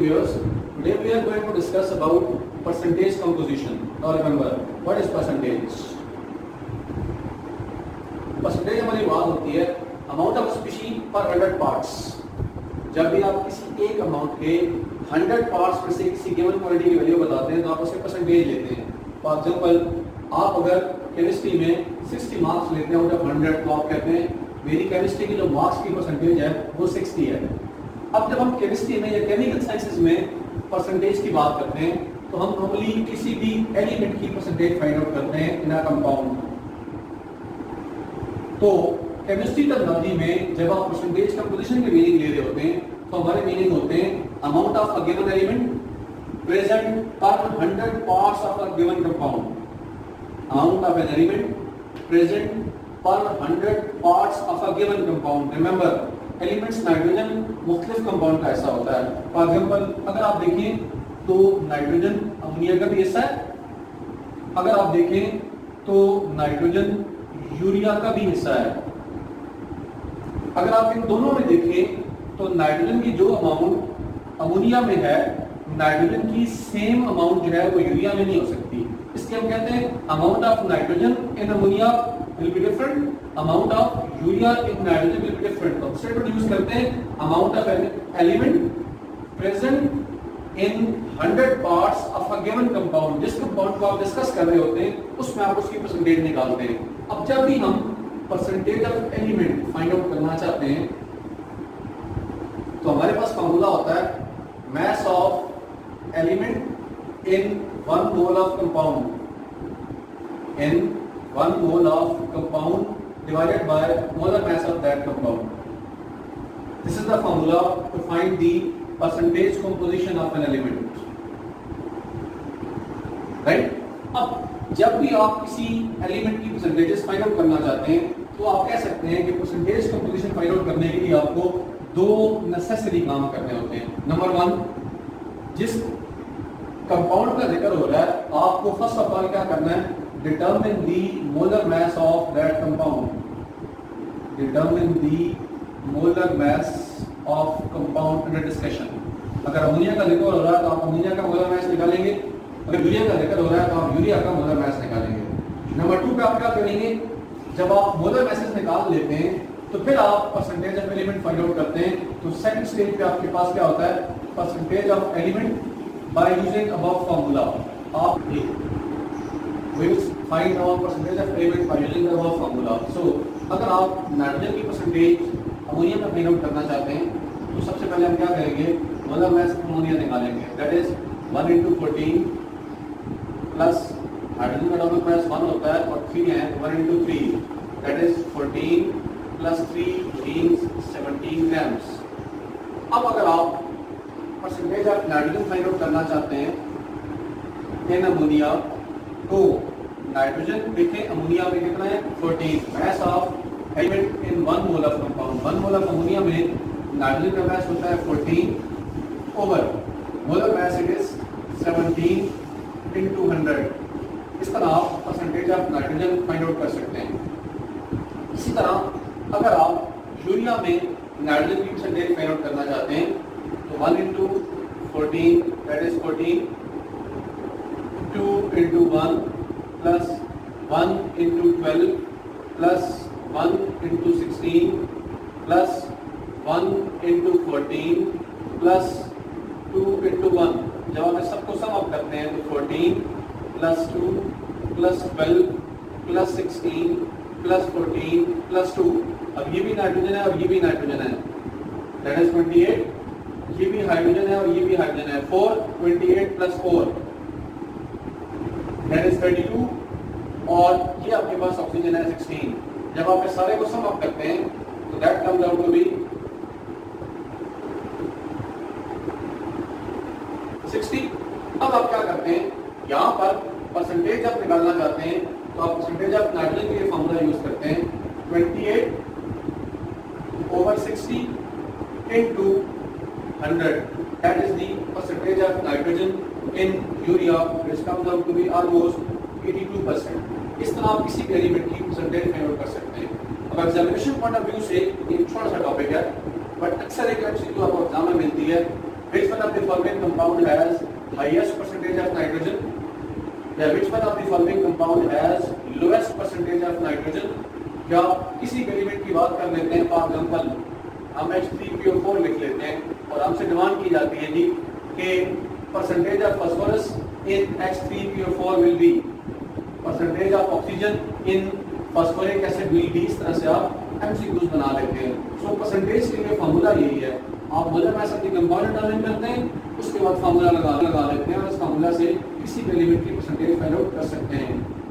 viewers, today we are going to discuss about percentage composition. Now remember, what is percentage? Percentage हमारी बात होती है amount of species per 100 parts. जब भी आप किसी एक अमाउंट के 100 पार्ट्स में से किसी गिवन क्वांटिटी की वैल्यू बताते हैं तो आप उसके परसेंटेज लेते हैं. फॉर एग्जांपल, आप अगर केमिस्ट्री में 60 मार्क्स लेते हैं आउट ऑफ 100 तो आप कहते हैं मेरी केमिस्ट्री की जो मार्क्स की परसेंटेज है वो 60 है. अब जब हम केमिस्ट्री में या केमिकल साइंसेज में परसेंटेज की बात करते हैं तो हम नॉर्मली किसी भी एलिमेंट की परसेंटेज फाइंड आउट करते हैं इन अ कंपाउंड. तो केमिस्ट्री टर्मिनोलॉजी में जब आप परसेंटेज कंपोजिशन की मीनिंग ले रहे होते हैं तो हमारे मीनिंग होते हैं amount of a given element present per 100 parts of a given compound. Amount of an element present per 100 parts of a given compound. Remember, elements nitrogen मुख्तलिफ कंपाउंड का हिस्सा होता है. फॉर एग्जांपल, अगर आप देखें तो नाइट्रोजन अमोनिया का भी हिस्सा है. अगर आप देखें तो नाइट्रोजन यूरिया का भी हिस्सा है. अगर आप इन दोनों में देखें तो नाइट्रोजन की जो अमाउंट अमोनिया में है, नाइट्रोजन की सेम अमाउंट जो है वो यूरिया में नहीं हो सकती. इसलिए हम कहते हैं amount of nitrogen in ammonia will be different, amount of urea in nitrogen will be different. तो स्टेटमेंट यूज करते हैं amount of an element present in 100 parts of a given compound. जिस कंपाउंड को आप डिस्कस कर रहे होते हैं उसमें आप उसकी परसेंटेज निकालते हैं. अब जब भी हम percentage of element find out करना चाहते हैं तो हमारे पास फॉर्मूला होता है mass of element in 1 mole of compound, in 1 mole of compound divided by molar mass of that compound. This is the formula to find the percentage composition of an element. Right? अब जब भी आप किसी element की percentages find out करना चाहते हैं तो आप कह सकते हैं कि परसेंटेज कंपोजिशन फाइंड आउट करने के लिए आपको दो नेसेसरी काम करने होते हैं. नंबर 1, जिस कंपाउंड का जिक्र हो रहा है आपको फर्स्ट ऑफ ऑल क्या करना है, determine the molar mass of that compound. Determine the molar mass of compound under discussion. अगर अमोनिया का जिक्र हो रहा है तो आप अमोनिया का मोलर मास निकालेंगे, अगर यूरिया का जिक्र हो रहा है तो आप यूरिया का मोलर मास निकालेंगे. नंबर 2 पे आप क्या करेंगे, जब आप मोलर मासेस निकाल लेते हैं तो फिर आप percentage of element find out करते हैं. तो सेकंड स्टेज पे आपके पास क्या होता है, percentage of element by using above formula. आप we will find our percentage of element by using the above formula. So अगर आप नाइट्रोजन की परसेंटेज अमोनिया में फाइंड आउट करना चाहते हैं तो सबसे पहले हम क्या करेंगे, मोलर मास ऑफ अमोनिया निकालेंगे. दैट इज 1 × 14 प्लस हाइड्रोजन का एटॉमिक मास 1 होता है और 3 है, 1 × 3 that is 14 plus 3 means 17 grams. अब अगर आप percentage of nitrogen find out करना चाहते हैं इन अमोनिया तो नाइट्रोजन देखें अमोनिया में कितना है 14. Mass of element in 1 mole of compound, 1 mole of ammonia में नाइट्रोजन का मास होता है 14 over molar mass it is 17 × 100. इस तरह आप percentage of nitrogen find out कर सकते हैं. इसी तरह अगर आप यूरिया में नाइट्रोजन की परसेंटेज फाइंड आउट करना चाहते हैं तो 1 × 14 that is 14, 2 × 1 plus 1 × 12 plus 1 × 16 plus 1 × 14 plus 2 × 1. जब आप इस सबको सम अप करते हैं तो 14 plus 2 plus 12 plus 16 plus 14 plus 2. अब ये भी नाइट्रोजन है और ये भी नाइट्रोजन है, दैट इज 28. ये भी हाइड्रोजन है और ये भी हाइड्रोजन है. 4 28 plus 4 that is 32 और ये आपके पास ऑक्सीजन है 16. जब आप इस सारे को सम अप करते हैं तो that comes out to be 60. अब आप क्या करते हैं, यहाँ पर परसेंटेज जब निकालना चाहते हैं तो आप परसेंटेज ऑफ नाइट्रोजन के लिए फॉर्मूला यूज करते हैं 28 over 60 into 100. That is the percentage of nitrogen in urea, which comes out to be almost 82%. इस तरह आप किसी भी एलिमेंट की परसेंटेज फाइंड आउट कर सकते हैं. अब एग्जामिनेशन पॉइंट ऑफ व्यू से एक छोटा सा टॉपिक है, बट अक्सर एक एमसीक्यू आपको एग्जाम में मिलती है. which one of the following compound has highest percentage of nitrogen? या which one of the following compound has lowest percentage of nitrogen? क्या किसी एलिमेंट की बात कर लेते हैं, फॉर एग्जांपल हम H3PO4 लिख लेते हैं और हमसे डिमांड की जाती है जी कि percentage of phosphorus in H3PO4 will be, percentage of oxygen in phosphoric acid will be. इस तरह से आप एमसीक्यूज बना लेते हैं। सो परसेंटेज के लिए फार्मूला यही है, आप molar mass of the compound determine करते हैं, उसके बाद फार्मूला लगा लेते हैं और इस फार्मूला से किसी भी एलिमेंट की परसेंटेज फाइंड आउट कर सकते हैं।